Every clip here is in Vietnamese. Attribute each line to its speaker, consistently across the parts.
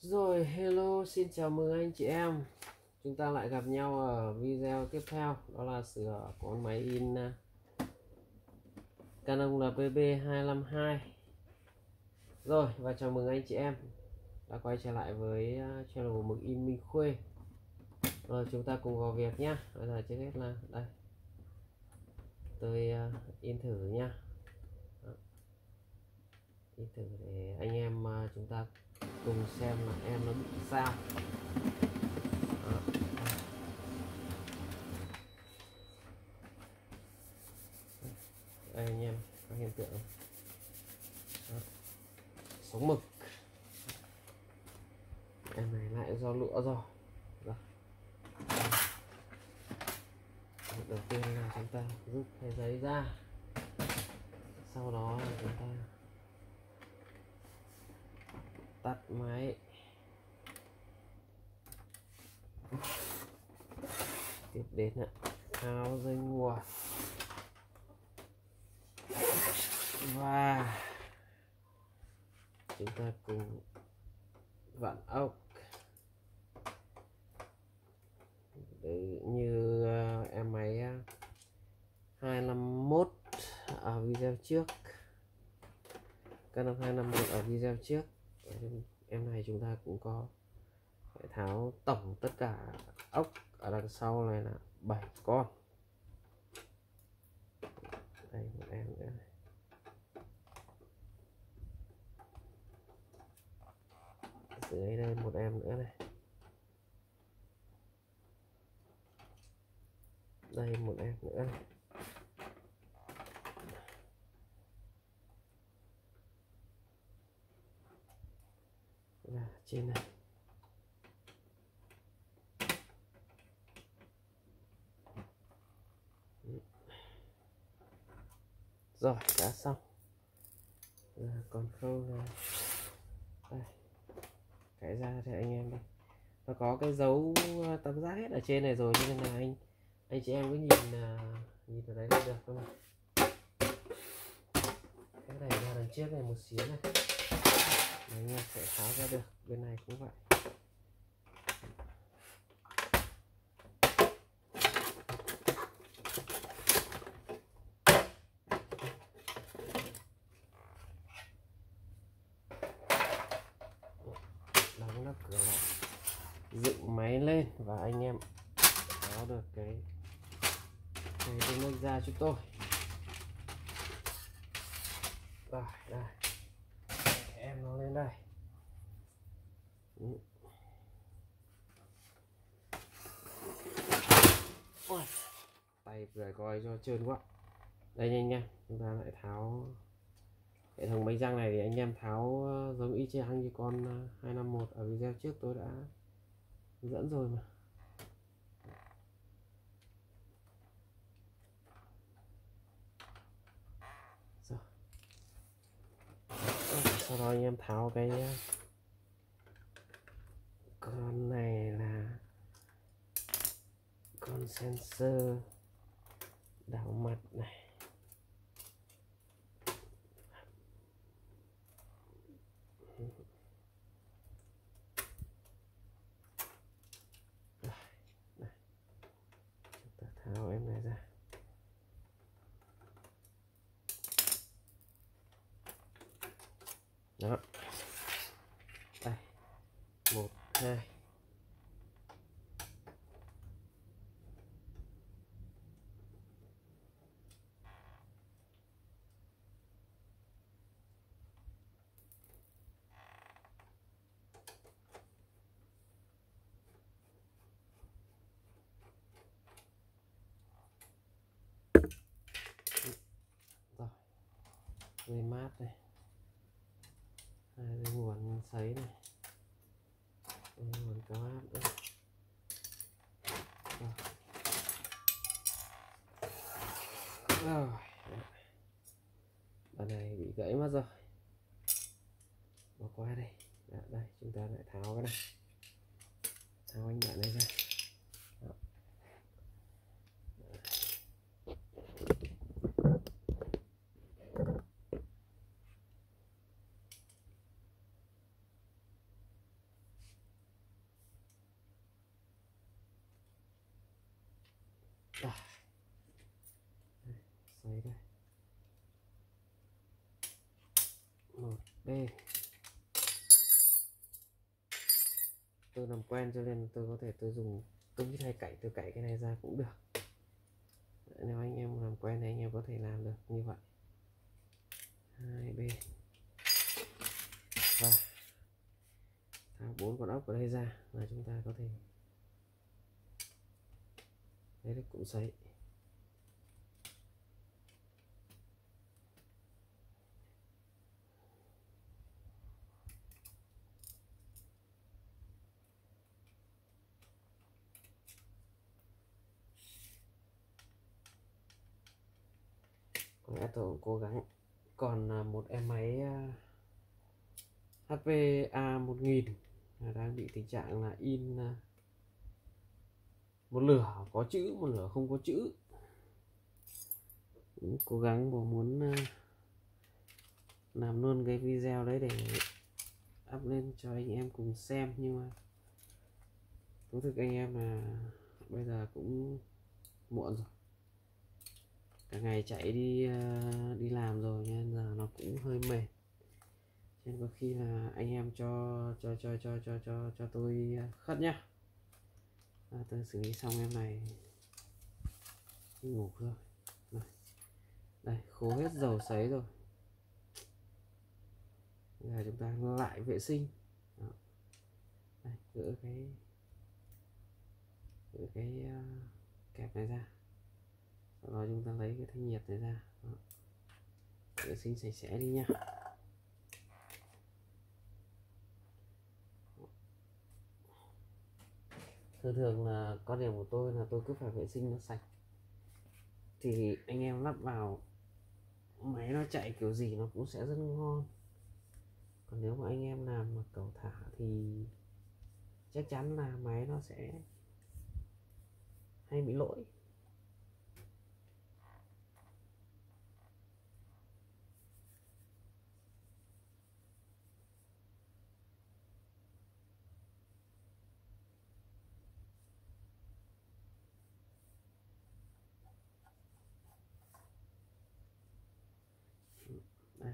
Speaker 1: Rồi, hello, xin chào mừng anh chị em. Chúng ta lại gặp nhau ở video tiếp theo, đó là sửa con máy in Canon LPB 252. Rồi, và chào mừng anh chị em đã quay trở lại với channel của Mực In Minh Khuê. Rồi, chúng ta cùng vào việc nhá. Bây giờ trước hết là đây, tôi in thử nhá. In thử để anh em chúng ta cùng xem là em nó bị sao. Đây anh em có hiện tượng sống mực, em này lại do lụa rồi. Đầu tiên là chúng ta rút cái giấy ra, sau đó là chúng ta tắt máy, tiếp đến là tháo dây nguồn và chúng ta cùng vặn ốc. Đấy, như em máy 251 ở video trước, Canon 251 ở video trước, em này chúng ta cũng có phải tháo tổng tất cả ốc ở đằng sau này là 7 con. Đây một em nữa này. Dưới đây một em nữa này. Đây một em nữa này. Và trên này. Rồi đã xong. Còn khâu là đây, cái ra thì anh em đây, nó có cái dấu tấm giác hết ở trên này rồi, cho nên là anh chị em cứ nhìn vào đấy là được thôi mà. Cái này ra đằng trước này một xíu này, anh em sẽ tháo ra được. Bên này cũng vậy. Đóng nắp cửa lại, dựng máy lên và anh em tháo được cái bên lông ra chúng tôi. Rồi đây, em nó lên đây. Ôi, tay vừa coi cho trơn quá. Đây anh em, chúng ta lại tháo hệ thống bánh răng này, thì anh em tháo giống y chang như con 251 ở video trước tôi đã hướng dẫn rồi mà. Rồi. Sau đó anh em tháo cái con này là con sensor đảo mặt này. Đây. Chúng ta tháo em này ra. Đó. Đây. 1, 2. Rồi. Dây mát đây. Hai dây nguồn sấy này. Dây nguồn cao áp đây. Rồi. Đoạn này bị gãy mất rồi, bỏ qua đây. Đây chúng ta lại tháo cái này, tháo anh bạn này ra. Đó. Xoáy đây. Một bên. Tôi làm quen cho nên tôi có thể tôi dùng tôi biết hay cạy, tôi cạy cái này ra cũng được. Nếu anh em làm quen thì anh em có thể làm được như vậy. Hai bên. Và tháo 4 con ốc ở đây ra là chúng ta có thể lấy được cụm sấy. Tôi cũng cố gắng. Còn một em máy HPA 1000 đang bị tình trạng là in một lửa có chữ, một lửa không có chữ. Cũng cố gắng muốn làm luôn cái video đấy để up lên cho anh em cùng xem, nhưng mà thú thực anh em là bây giờ cũng muộn rồi, cả ngày chạy đi làm rồi nên giờ nó cũng hơi mệt, nên có khi là anh em cho tôi khất nhá. Tôi xử lý xong em này ngủ rồi. Đây, khô hết dầu sấy rồi. Bây giờ chúng ta lại vệ sinh. Đó. Đây, gỡ cái kẹp này ra. Sau đó chúng ta lấy cái thanh nhiệt này ra. Đó. Vệ sinh sạch sẽ đi nha. Thường là quan điểm của tôi là tôi cứ phải vệ sinh nó sạch thì anh em lắp vào máy nó chạy kiểu gì nó cũng sẽ rất ngon. Còn nếu mà anh em làm mà cầu thả thì chắc chắn là máy nó sẽ hay bị lỗi. Đây.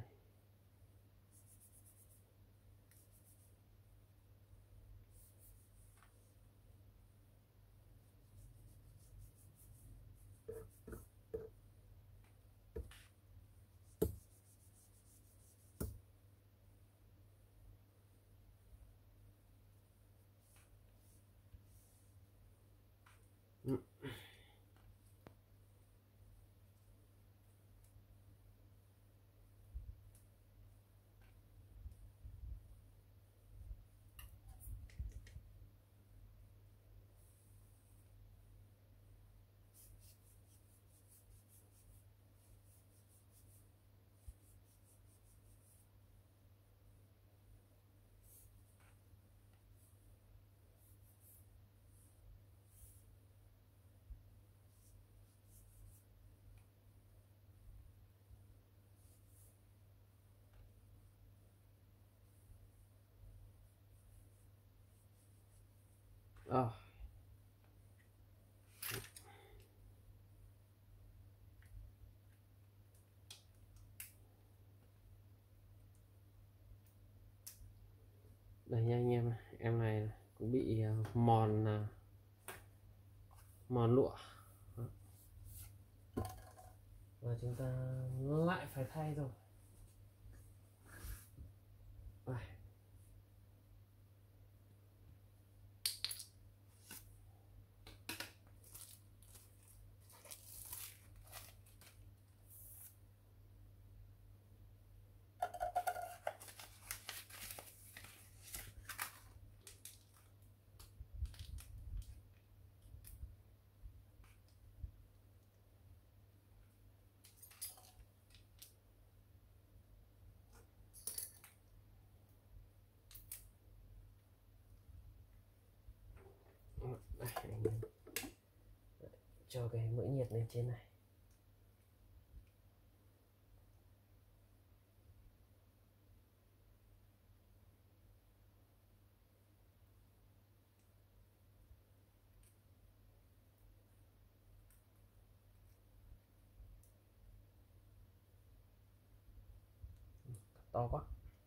Speaker 1: Đây nha anh em này cũng bị mòn lụa. Đó. Và chúng ta lại phải thay rồi. Đây. Đây, cho cái mỡ nhiệt lên trên này. to quá.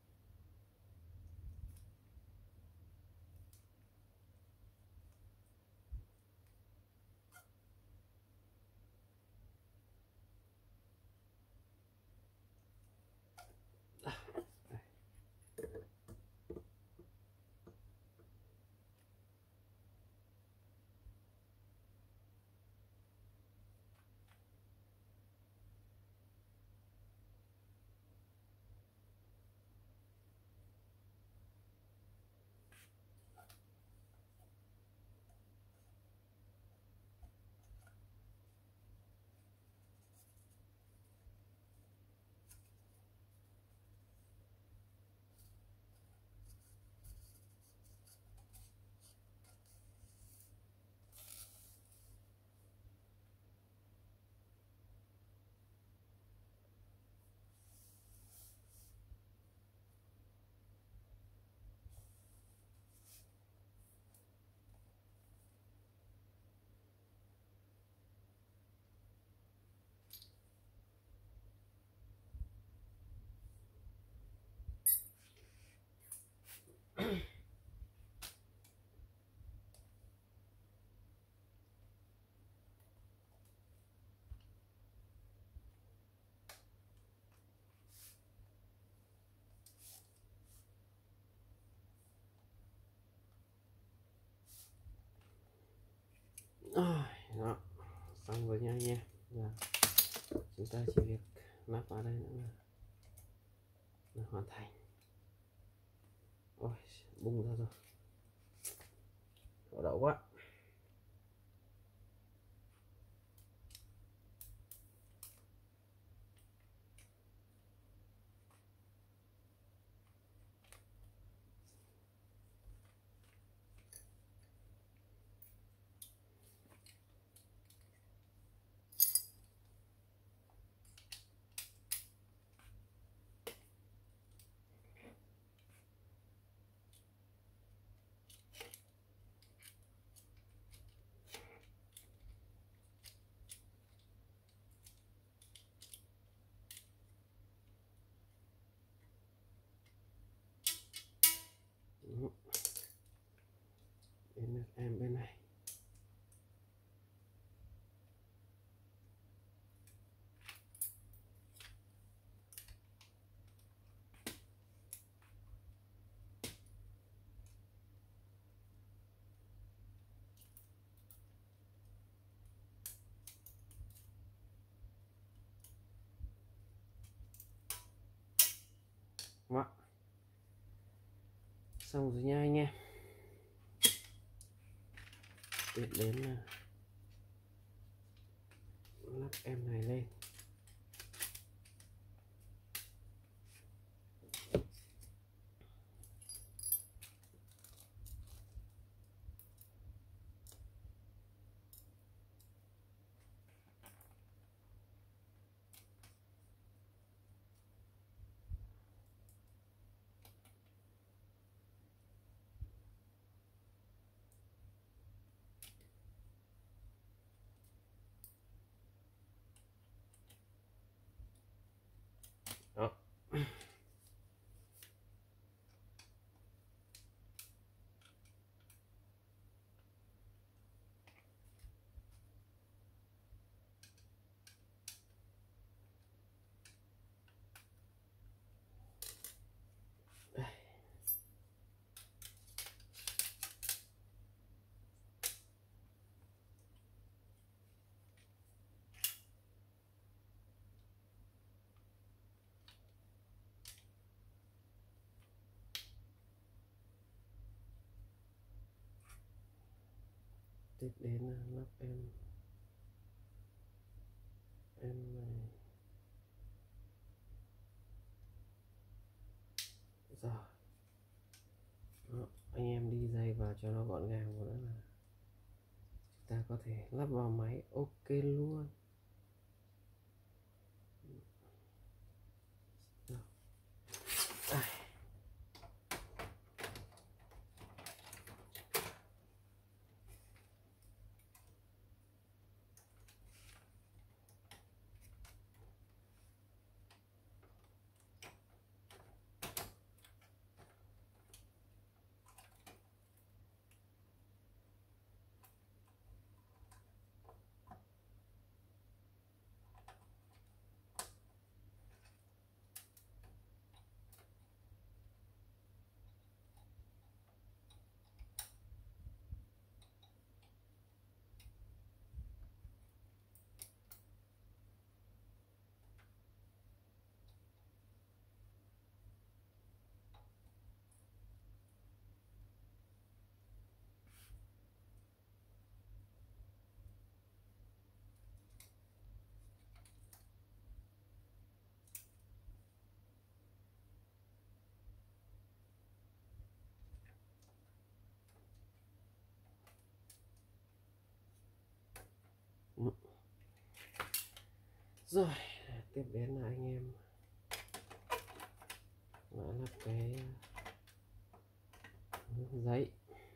Speaker 1: Đó, xong rồi nha anh em. Giờ chúng ta chỉ việc lắp vào đây nữa là hoàn thành. Ôi, bung ra rồi, đổ đậu quá. Bên em bên này. Đó. Xong rồi nha anh em. Tiếp đến là lắp em này lên. Đó. Tiếp đến là lắp em này. Rồi. Đó, anh em đi dây vào cho nó gọn gàng nữa là chúng ta có thể lắp vào máy ok luôn. Rồi tiếp đến là anh em lại lắp cái giấy.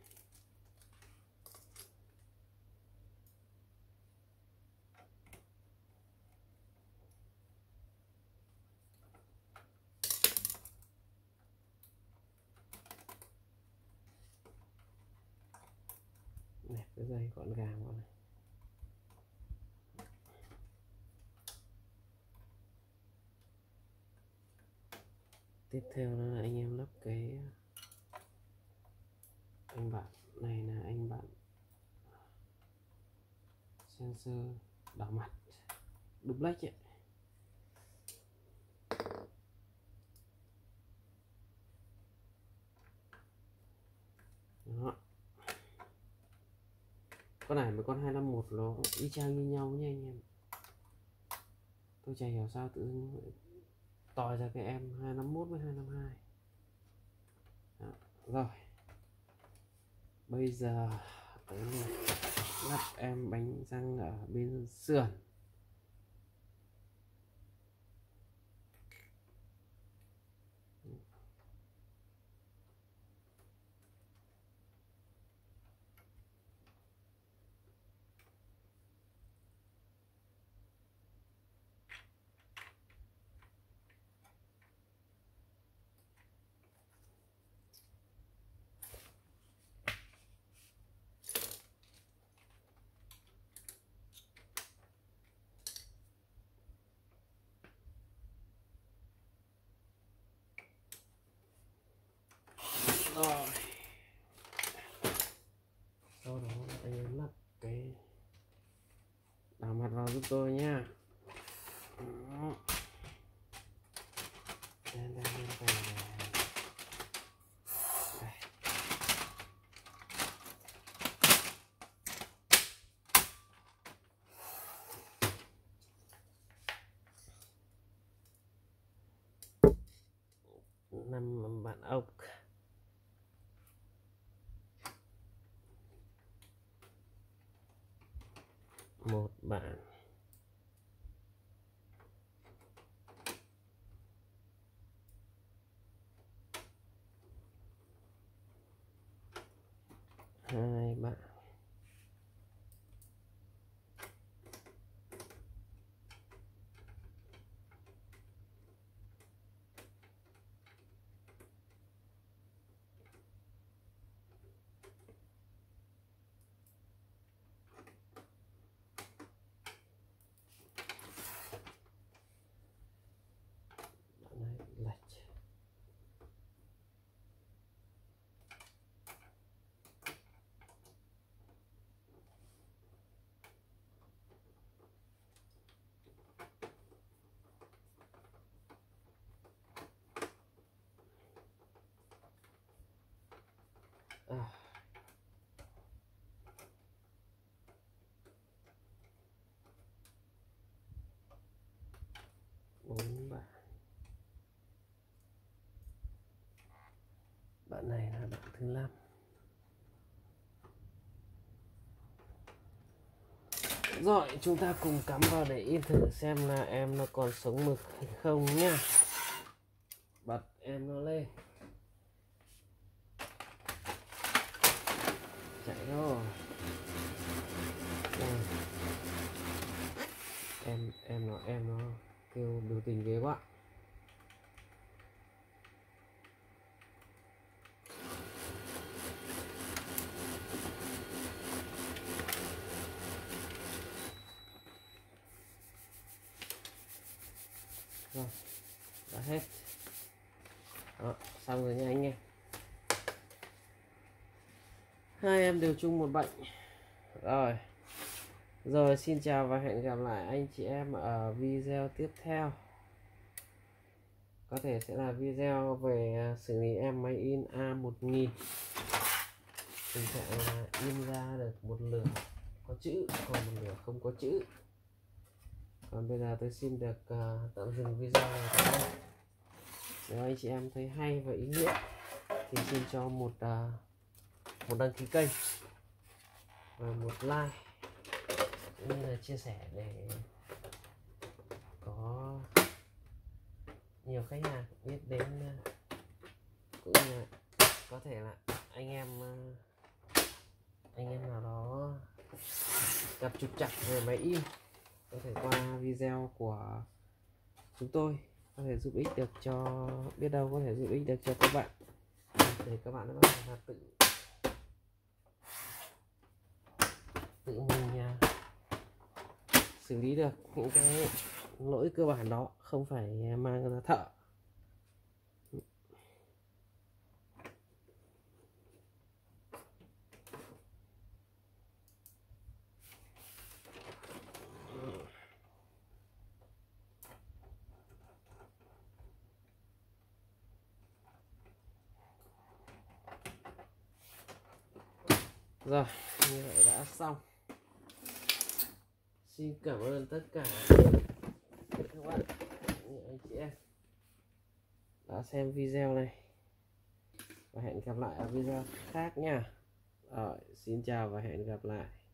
Speaker 1: Nẹp cái dây gọn gàng vào này. Tiếp theo đó là anh em lắp cái anh bạn này, là anh bạn sensor đảo mặt duplex ấy. Đó. Con này với con 251 nó y chang như nhau nha anh em. Tôi chả hiểu sao tự dưng tòi ra cái em 251 với 252. Đó. Rồi bây giờ tới lắp em bánh răng ở bên sườn. Rồi sau đó anh em lắp cái đảo mặt vào giúp tôi nha. Đó. Đây. 5 bạn ốc, một bạn, hai bạn, lệch. Bốn bạn. Bạn này là bạn thứ 5. Rồi chúng ta cùng cắm vào để in thử xem là em nó còn sống mực hay không nhá. Bật em nó lên. Chạy rồi. Đây. Em nó kêu biểu tình ghê quá. Rồi đã hết. Đó, xong rồi nha anh em. Hai em đều chung một bệnh. Rồi xin chào và hẹn gặp lại anh chị em ở video tiếp theo. Có thể sẽ là video về xử lý em máy in A1000. Tình trạng là in ra được một lửa có chữ, còn một lửa không có chữ. Còn bây giờ tôi xin được tạm dừng video này tại đây. Nếu anh chị em thấy hay và ý nghĩa thì xin cho một đăng ký kênh và một like cũng như là chia sẻ để có nhiều khách hàng biết đến, cũng như là có thể là anh em nào đó gặp trục trặc về máy in, có thể qua video của chúng tôi có thể giúp ích được cho, biết đâu có thể giúp ích được cho các bạn, để các bạn có thể là tự mình xử lý được những cái lỗi cơ bản đó, không phải mang ra thợ. Rồi, như vậy đã xong. Xin cảm ơn tất cả các bạn, những anh chị em đã xem video này, và hẹn gặp lại ở video khác nha. Rồi, xin chào và hẹn gặp lại.